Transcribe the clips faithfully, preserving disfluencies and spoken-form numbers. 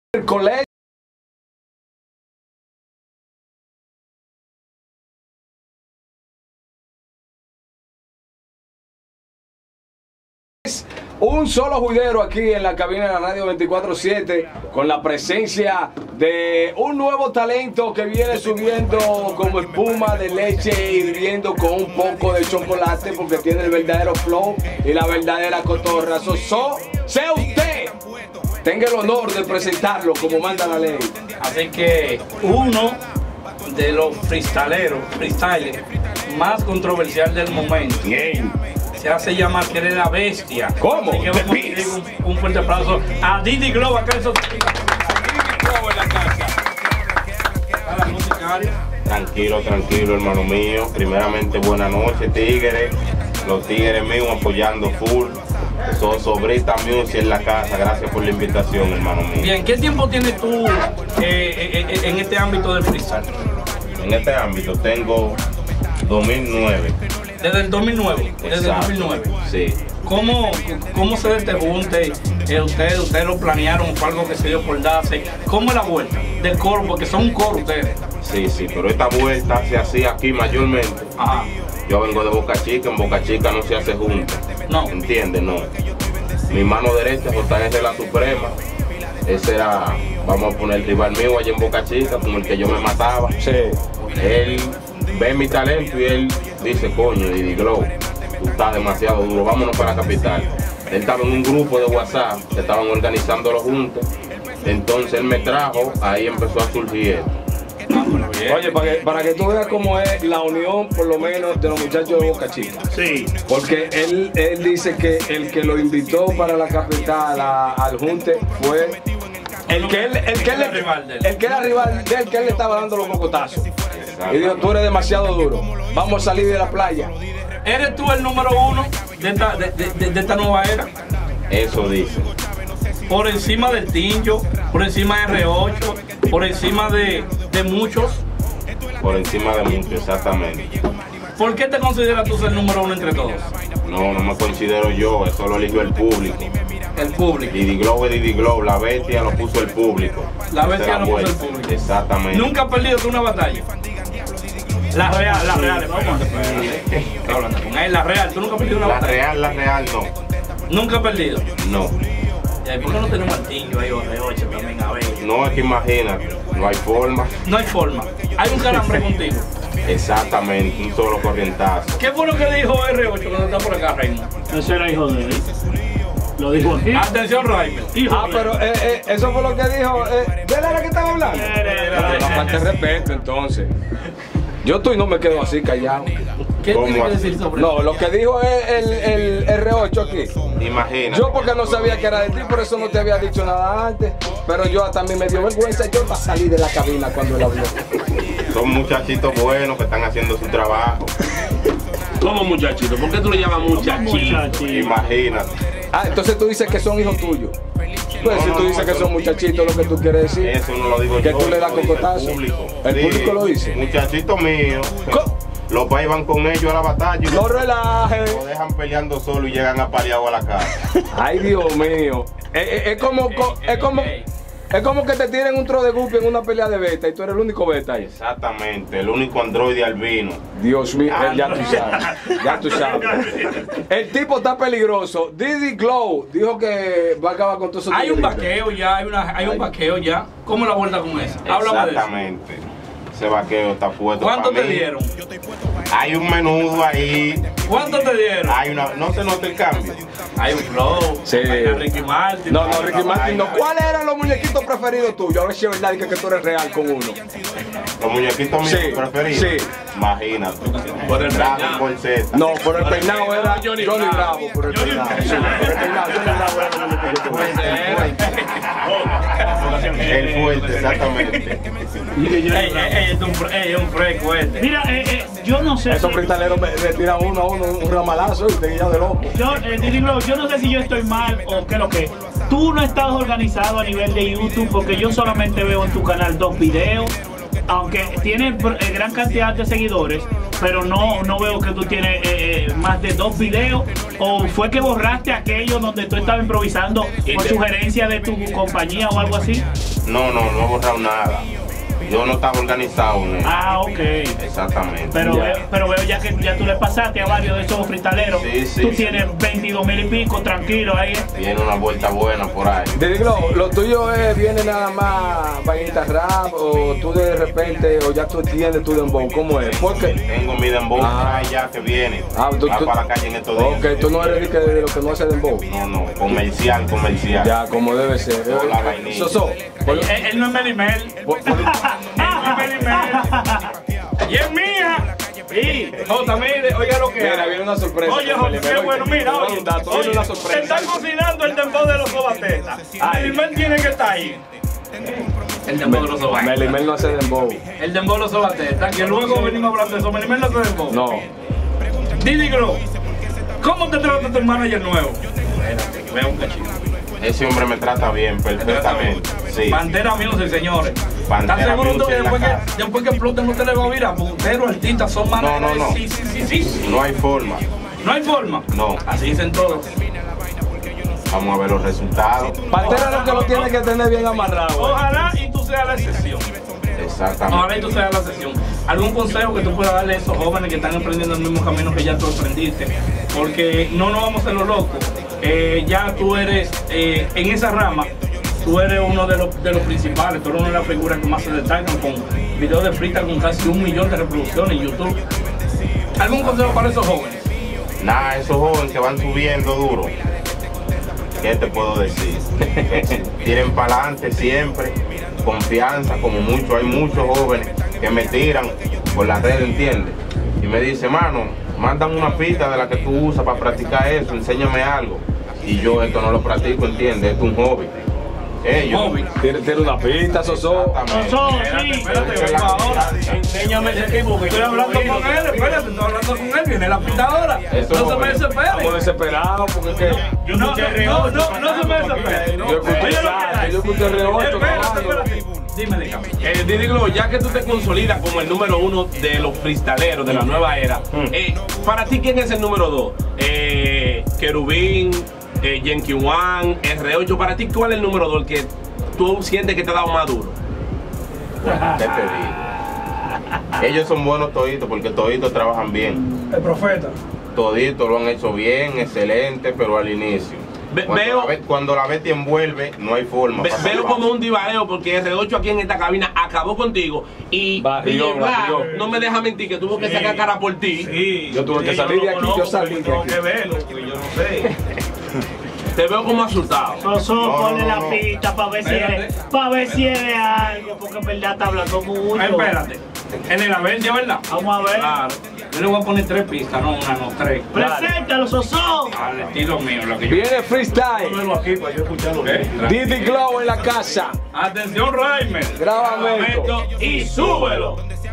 el colegio. Un solo juidero aquí en la cabina de la radio veinticuatro siete, con la presencia de un nuevo talento que viene subiendo como espuma de leche hirviendo con un poco de chocolate, porque tiene el verdadero flow y la verdadera cotorra. So, so, sea usted, tenga el honor de presentarlo como manda la ley. Así que uno de los freestyleros, freestylers más controversial del momento. Bien. Se hace llamar que eres la bestia. ¿Cómo? Así que vamos a pedir un, un fuerte aplauso a Didi Glow acá en Didi Glow en la casa. A la musicaria. Tranquilo, tranquilo, hermano mío. Primeramente, buenas noches, tigres. Los tigres míos apoyando full. So, Sobrita Music en la casa. Gracias por la invitación, hermano mío. Bien, ¿qué tiempo tienes tú eh, eh, en este ámbito del freestyle? En este ámbito tengo dos mil nueve. Desde el dos mil nueve. Desde el dos mil nueve. Sí. ¿Cómo, cómo se este junte? Eh, ustedes, ustedes lo planearon, fue algo que se dio por darse. ¿Cómo es la vuelta del coro? Porque son un coro ustedes. Sí, sí, pero esta vuelta se hacía aquí mayormente. Ajá. Yo vengo de Boca Chica, en Boca Chica no se hace junta. No. ¿Entiendes? No. Mi mano derecha, J S La Suprema. Ese era, vamos a poner el rival mío allá en Boca Chica, con el que yo me mataba. Sí. Él ve mi talento y él dice, coño, Didi Glow, tú estás demasiado duro, vámonos para la capital. Él estaba en un grupo de WhatsApp que estaban organizándolo juntos. Entonces él me trajo, ahí empezó a surgir él. Oye, para que, para que tú veas cómo es la unión, por lo menos, de los muchachos de Boca Chica. Sí. Porque él, él dice que el que lo invitó para la capital a, al junte fue el que él, el que él, el rival de él. el que era rival de él, que él le estaba dando los cocotazos. Y dijo, tú eres demasiado duro, vamos a salir de la playa. ¿Eres tú el número uno de esta, de, de, de esta nueva era? Eso dice. Por encima del Tinjo, por encima de R ocho, por encima de, de muchos. Por encima de mucho, exactamente. ¿Por qué te consideras tú ser el número uno entre todos? No, no me considero yo, eso lo eligió el público. El público. Didi Glow es Didi Glow, la bestia lo puso el público. La bestia Esa lo puso el vuelta. público. Exactamente. ¿Nunca has perdido tú una batalla? La real, la real, vamos a hablando con él, la real, ¿tú nunca has perdido una La batalla? real, la real, no. ¿Nunca has perdido? No. ¿Y por qué no tenemos al Tinjo ahí o R ocho también a ver? No, es que imagínate, no hay forma. No hay forma. Hay un calambre contigo. Exactamente, un solo corrientazo. ¿Qué fue lo que dijo R ocho cuando está por acá, Reina? Ese era hijo de él. Lo dijo aquí. Atención, Raimel. Ah, pero eh, eh, eso fue lo que dijo. Eh, ¿De él era que estaba hablando? Pero no falta de respeto, entonces. Yo estoy no me quedo así callado. ¿Qué ¿Cómo tiene que así? decir sobre No, lo que dijo es el, el R ocho aquí. Imagínate. Yo porque no sabía que era de ti, por eso no te había dicho nada antes. Pero yo también me dio vergüenza yo para salir de la cabina cuando él habló. Son muchachitos buenos que están haciendo su trabajo. ¿Cómo muchachito? ¿Por qué tú le llamas muchachito? Imagínate. Ah, entonces tú dices que son hijos tuyos. Pues No, si no, tú no, dices que eso- son muchachitos, lo que tú quieres decir. Eso no lo digo Que yo. tú le das eso lo dice cocotazo. El público. El Sí, público lo dice. Muchachitos míos. ¿Cómo? Los pais van con ellos a la batalla y No los relajes. lo dejan peleando solo y llegan apaleados a la casa. Ay, Dios mío. Es, es- es como, co- es como, es como que te tiren un tro de guppy en una pelea de beta y tú eres el único beta ahí. Exactamente, el único androide albino. Dios mío, eh, ya tú sabes, ya tú sabes. El tipo está peligroso. Didi Glow dijo que va a acabar con todo eso. Hay un vaqueo ya, hay, una, hay un vaqueo ya. ¿Cómo es la vuelta con eso? Háblame de eso. Exactamente. Ese vaqueo está fuerte. ¿Cuánto para te mí. dieron? Hay un menudo ahí. ¿Cuánto te dieron? Hay una. No se nota el cambio. Hay un flow. Sí. Hay a Ricky Martin. No, no, Ricky Martin, no. ¿Cuáles eran los muñequitos preferidos tuyos? A ver si es verdad que, que tú eres real con uno. Los muñequitos míos Sí, preferidos. sí. Imagínate. Por el Dragon peinado. Ball Z. No, por el peinado era Johnny, Johnny Bravo. Bravo. Por el peinado. Sí, por el peinado, Johnny Bravo era el muñequito preferido. El fuerte, exactamente. Ey, ey, ey, es un, ey, es un fresco este. Mira, eh, eh, yo no sé. Esos si- cristaleros me, me tiran uno a uno un ramalazo y te guían de loco. Yo, eh, Didi Glow, yo no sé si yo estoy mal o qué lo que. Tú no estás organizado a nivel de YouTube porque yo solamente veo en tu canal dos videos. Aunque tienes eh, gran cantidad de seguidores, pero no, no veo que tú tienes eh, eh, más de dos videos. ¿O fue que borraste aquello donde tú estabas improvisando por sugerencia de tu compañía o algo así? No, no, no he borrado nada. Yo no estaba organizado en eso. Ah, ok. Exactamente. Pero, Ya. veo, pero veo ya que ya tú le pasaste a varios de esos freestaleros. Sí, sí, tú sí. tienes veintidós mil y pico, tranquilo ahí. Viene una vuelta buena por ahí. Didi Glow, ¿lo tuyo es, viene nada más vainita rap o tú de repente, o ya tú entiendes tu dembow? ¿Cómo es? Porque, Tengo mi dembow Ah. por ahí ya que viene. ah, tú, Va tú, para la calle en estos días. ok, tú no eres de, que- de lo que no hace dembow. No, no, comercial, comercial. Ya, como debe ser. Hola, vainilla. Soso, por- Él, él no es Melimel. por- por- Él no es Melimel. Y es mía. Sí. Jota, mire, oiga lo que mira, hay. viene una sorpresa. Oye, con Jota, Melimel, qué bueno, mira, te voy a dar oye, un dato, viene oye, una se sorpresa. están cocinando el dembow de los sobatetas. Ay. Melimel tiene que estar ahí. El dembow de los sobatetas. Melimel no hace dembow. El dembow de los sobatetas, que luego venimos hablando de eso. Melimel no hace dembow. No. Didi Glow, ¿cómo te trata tu manager nuevo? Espérate, veo un cachito. Ese hombre me trata bien, perfectamente. Sí. Pantera Music, señores. Pantera ¿Estás seguro tú Music que en la después, casa. que después que exploten no te le va a virar? Punteros, artistas, son maneras. no, no. Sí, sí, sí, sí. No hay forma. No hay forma. No. Así dicen todos. Vamos a ver los resultados. Pantera lo que lo tiene que tener bien amarrado. eh. Ojalá y tú seas la excepción. Exactamente. Ojalá y tú seas la excepción. ¿Algún consejo que tú puedas darle a esos jóvenes que están emprendiendo el mismo camino que ya tú emprendiste? Porque no nos vamos a hacer los locos. Eh, ya tú eres, eh, en esa rama, tú eres uno de los, de los principales, tú eres una de las figuras que más se destacan con videos de freestyle con casi un millón de reproducciones en YouTube. ¿Algún consejo para esos jóvenes? Nada, esos jóvenes que van subiendo duro. ¿Qué te puedo decir? Tiren para adelante siempre, confianza, como mucho, hay muchos jóvenes que me tiran por las redes, ¿entiendes? Y me dicen, mano, mándame una pista de la que tú usas para practicar eso, enséñame algo. Y yo esto no lo practico, ¿entiendes? Esto es un hobby. Eh, yo- Hobby. Tiene, tiene una pista, Soso. Exactamente. Soso, Espérate, sí. espérate, Esa es vengo la ahora. confianza. Enséñame ese tipo que estoy hablando con él. Espérate, estoy hablando con él. Viene la pista ahora. Eso No se me joven. desespere. Estamos desesperados porque es que. No, no, no, no, no se me desespere. Yo escuché Oye, lo que exacto, hay. yo escuché R ocho, Espérate, caballo. espérate. Dime, dígame. Eh, Didi Glow, ya que tú te consolidas como el número uno de los freestaleros de la nueva era, eh, para ti, ¿quién es el número dos? Eh, Querubín, eh, Yankee One, R ocho, para ti, ¿cuál es el número dos? El que tú sientes que te ha dado más duro. ¿Qué te digo? Ellos son buenos toditos porque toditos trabajan bien. El profeta. Toditos lo han hecho bien, excelente, pero al inicio. Ve- Cuando, veo- la, be- cuando la bestia envuelve, no hay forma. Ve- para veo salvarse. como un divareo porque R ocho aquí en esta cabina acabó contigo y Barrió, Miguel Blas barrió. no me deja mentir que tuvo que Sí. sacar cara por ti. Sí. Yo tuve que salir de aquí, yo salí de Tengo aquí. que verlo, porque yo no sé. Te veo como asustado. Soso, No, ponle no, la no. pista para ver si Espérate. es, para ver si es de algo, porque en verdad está hablando mucho. Espérate. En el Avencia, ¿verdad? Vamos a ver. Claro. Yo le voy a poner tres pistas, no una, no tres. Preséntalo, Soso. Al estilo mío, lo que yo. Viene freestyle. Pónmelo aquí para yo escucharlo bien. Didi Glow en la casa. Atención, Raimer. Grabamento. y súbelo.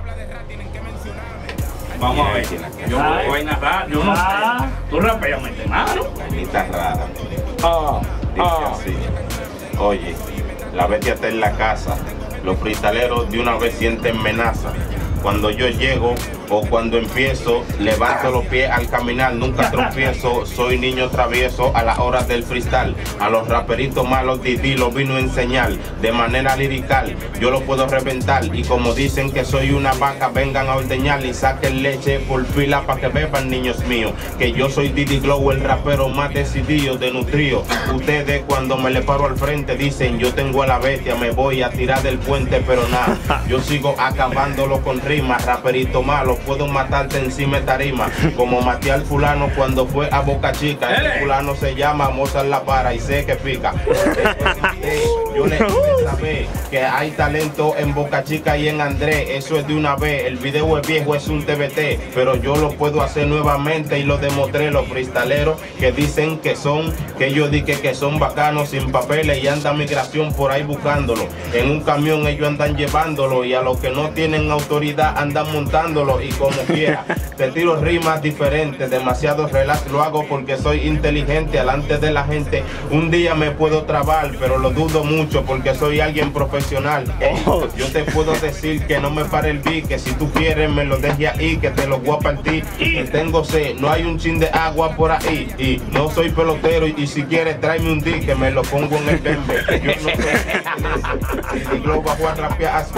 Vamos a ver. Yo no Ay. voy a narrar, yo no Ah. sé. Tú rapeame, hermano. Manita rara. Ah, Dice ah. así. Oye, la bestia está en la casa. Los cristaleros de una vez sienten amenaza. Cuando yo llego o cuando empiezo, levanto los pies al caminar, nunca tropiezo, soy niño travieso a las horas del freestyle. A los raperitos malos Didi los vino a enseñar de manera lirical, yo lo puedo reventar. Y como dicen que soy una vaca, vengan a ordeñar y saquen leche por fila para que beban, niños míos. Que yo soy Didi Glow, el rapero más decidido, de nutrío. Ustedes cuando me le paro al frente dicen yo tengo a la bestia, me voy a tirar del puente, pero nada, yo sigo acabándolo con rimas. Raperito malo, puedo matarte encima de tarima, como maté al fulano cuando fue a Boca Chica. Ese fulano se llama Mozart La Para y sé que pica. Yo le hice saber que hay talento en Boca Chica y en Andrés, eso es de una vez. El video es viejo, es un T V T, pero yo lo puedo hacer nuevamente y lo demostré. Los freestaleros que dicen que son, que yo dije que son bacanos sin papeles y anda migración por ahí buscándolo. En un camión ellos andan llevándolo y a los que no tienen autoridad andan montándolo. Y como quiera, te tiro rimas diferentes, demasiado relax lo hago porque soy inteligente. Alante de la gente un día me puedo trabar, pero lo dudo mucho porque soy alguien alguien profesional. Ey, Oh. yo te puedo decir que no me pare el beat, que si tú quieres me lo dejes ahí, que te lo voy a partir. Que tengo sed, no hay un chin de agua por ahí. Y no soy pelotero, y si quieres tráeme un D que me lo pongo en el bembe. Yo no soy el globo bajo a rapear así.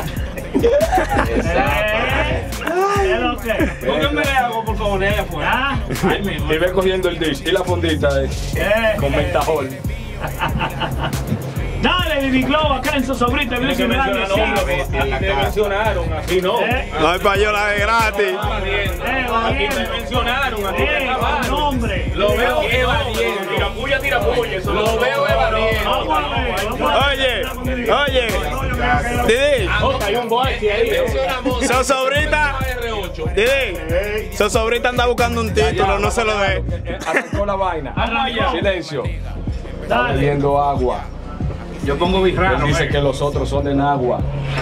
Eh, ¿qué lo que? Pónganme agua, por favor, allá afuera. Ah, Ay, mi Y ve cogiendo el dish y la fundita eh, eh, con mentajol. Dale, Didi Glow, acá en su sobrita, Tiene Luis que Miranda, mencionar sí. nombres, en la te cara. mencionaron, así no. Eh, No hay payola de gratis. eh, Aquí te mencionaron, a ti te eh, acabaron. nombre. Lo veo evadiendo. Tira puya, tira puya. eso Lo veo evadiendo. Vamos a ver, vamos a ver. Oye, oye, Didi, Hay un boche ahí. su sobrita, R ocho. Didi, su sobrita anda buscando un título, no se lo dé. Eh, Arrancó la vaina. Arrancó. Silencio. Está Dale. bebiendo agua. Yo pongo Él birrano. dice que los otros son de Nagua.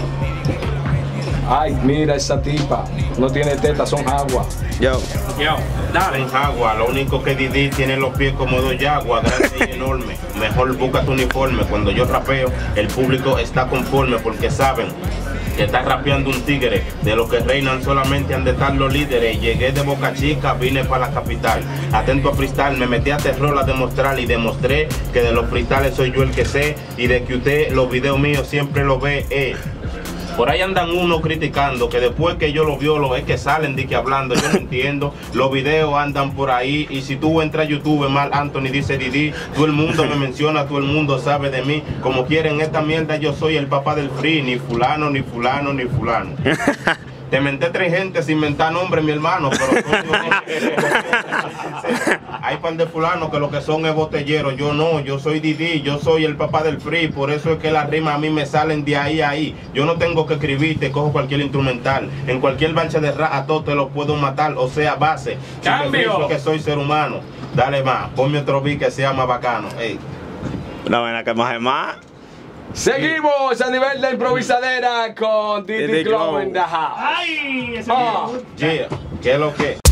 Ay, mira esa tipa. No tiene tetas, son agua. Yo, Yo, dale. En agua, lo único que Didi tiene los pies como dos yaguas, grande y enorme. Mejor busca tu uniforme. Cuando yo rapeo, el público está conforme porque saben que está rapeando un tigre. De los que reinan solamente han de estar los líderes. Llegué de Boca Chica, vine para la capital. Atento a freestyle, me metí a terror a demostrar y demostré que de los freestyles soy yo el que sé y de que usted los videos míos siempre lo ve. Eh. Por ahí andan unos criticando que después que yo lo violo es que salen de que hablando. Yo no entiendo. Los videos andan por ahí y si tú entras a YouTube, mal Anthony dice Didi, todo el mundo me menciona, todo el mundo sabe de mí. Como quieren esta mierda, yo soy el papá del free, ni fulano, ni fulano, ni fulano. Te menté tres gente sin mentar nombre, mi hermano, pero todos- hay par de fulanos que lo que son es botelleros. Yo no, yo soy Didi, yo soy el papá del free, por eso es que las rimas a mí me salen de ahí a ahí. Yo no tengo que escribir, te cojo cualquier instrumental. En cualquier bancha de rap a todos te los puedo matar, o sea, base. Si me Cambio. pienso que soy ser humano, dale más, ponme otro beat que sea más bacano. Ey. una vaina que más es más. Seguimos a nivel de improvisadera con Didi Didi Glow Glow. in the house. Ay, ese Ah. me gusta. Yeah, ¿qué es lo que?